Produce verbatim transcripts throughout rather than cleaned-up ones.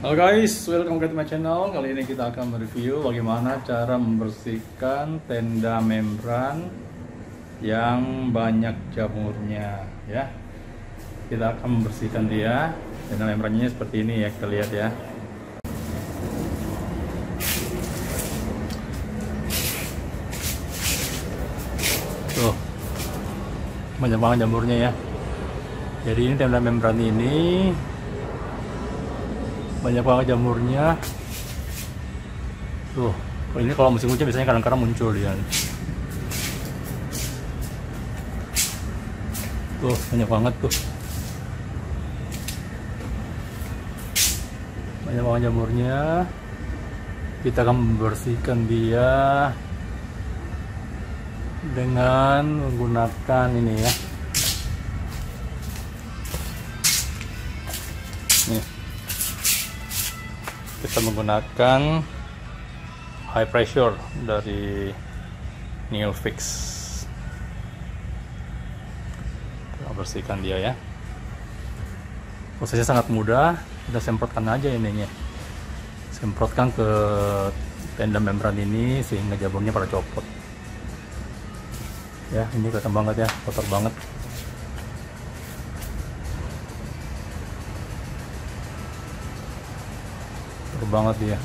Halo guys, welcome back to my channel. Kali ini kita akan mereview bagaimana cara membersihkan tenda membran yang banyak jamurnya ya. Kita akan membersihkan dia. Tenda membrannya seperti ini ya, kita lihat ya. Tuh, banyak banget jamurnya ya. Jadi ini tenda membran ini banyak banget jamurnya. Tuh, ini kalau musim hujan biasanya kadang-kadang muncul dia. Tuh, banyak banget tuh. Banyak banget jamurnya. Kita akan membersihkan dia dengan menggunakan ini ya. Nih. Kita menggunakan high pressure dari Neofix. Kita bersihkan dia ya. Prosesnya sangat mudah. Kita semprotkan aja ininya. Semprotkan ke tenda membran ini sehingga jamurnya pada copot. Ya, ini kelihatan banget ya, kotor banget. Banget dia.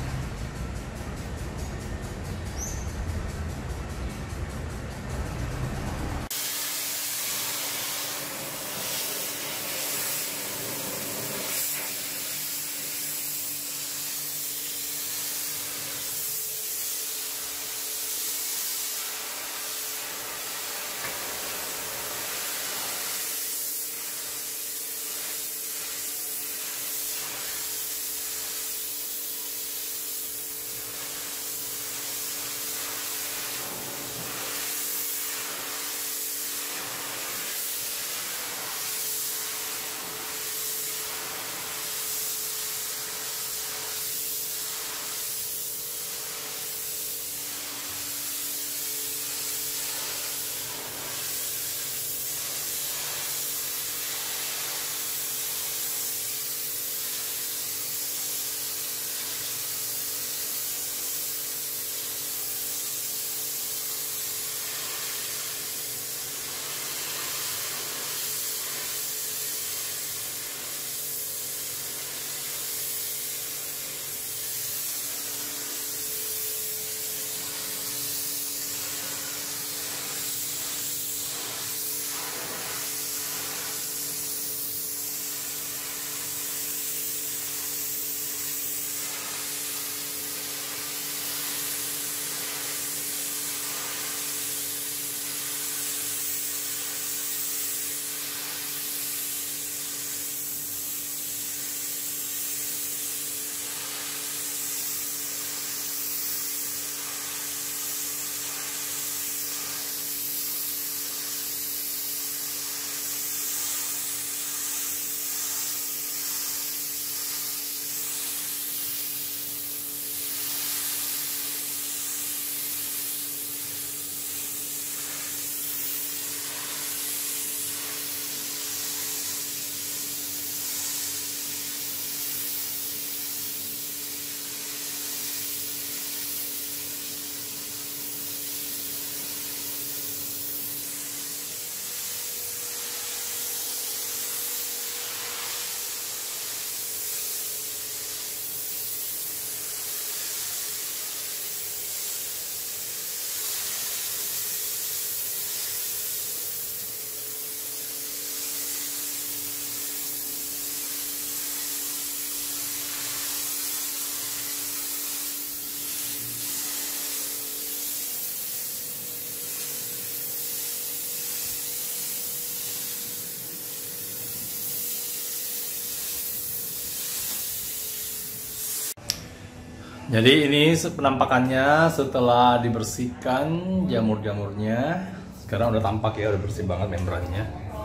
Jadi ini penampakannya setelah dibersihkan jamur-jamurnya. Sekarang udah tampak ya, udah bersih banget membrannya.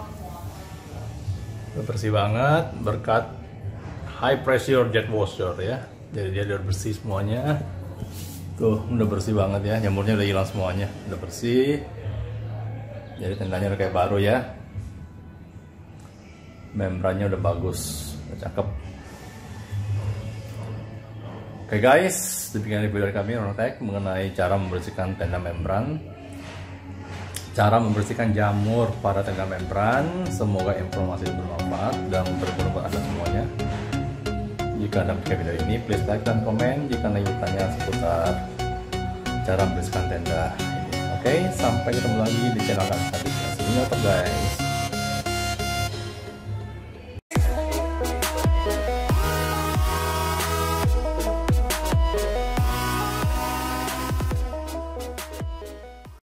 Udah bersih banget berkat high pressure jet washer ya. Jadi dia udah bersih semuanya. Tuh, udah bersih banget ya, jamurnya udah hilang semuanya, udah bersih. Jadi tendanya udah kayak baru ya. Membrannya udah bagus, udah cakep. Oke guys, demikian review dari kami Ronotech mengenai cara membersihkan tenda membran, cara membersihkan jamur pada tenda membran. Semoga informasi bermanfaat dan berguna untuk semuanya. Jika Anda menyukai video ini, please like dan komen jika Anda ingin bertanya seputar cara membersihkan tenda ini. Oke, sampai ketemu lagi di channel kami selanjutnya. See you later guys.